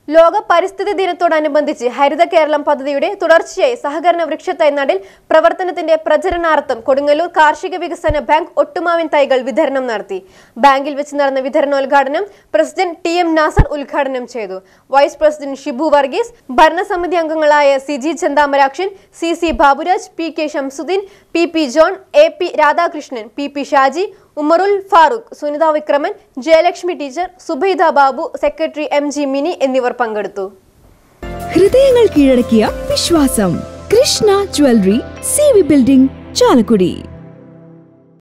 ലോക പരിസ്ഥിതി ദിനത്തോടനുബന്ധിച്ച് ഹരിത കേരളം പദ്ധതിയുടെ തുടർച്ചയായി സഹകരണ വൃക്ഷത്തൈ നടീൽ പ്രവർത്തനത്തിന്റെ പ്രചരണാർത്ഥം കൊടുങ്ങല്ലൂർ കാർഷിക വികസന ബാങ്ക് ഒട്ടുമാവിൻ തൈകൾ വിതരണം നടത്തി. ബാങ്കിൽ വെച്ച് നടന്ന വിതരണോദ്ഘാടനം പ്രസിഡന്റ് ടി.എം. നാസർ ഉദ്ഘാടനം ചെയ്തു. വൈസ് പ്രസിഡന്റ് ഷിബു വർഗീസ്, ഭരണസമിതി അംഗങ്ങളായ CG. Chanthamarakshan, CC. Baburaj, PK. Shamsuddin, PP. John, AP. Radhakrishnan, PP. Shaji, Umarul Farooq, Sunitha Vikraman, Jayalakshmi teacher, Zubaida Babu, secretary MG. Mini എന്നിവർ പങ്കെടുത്തു. ഹൃദയങ്ങൾ കീഴടക്കിയ വിശ്വാസം Krishna jewellery, CV. Building, Chalakudy.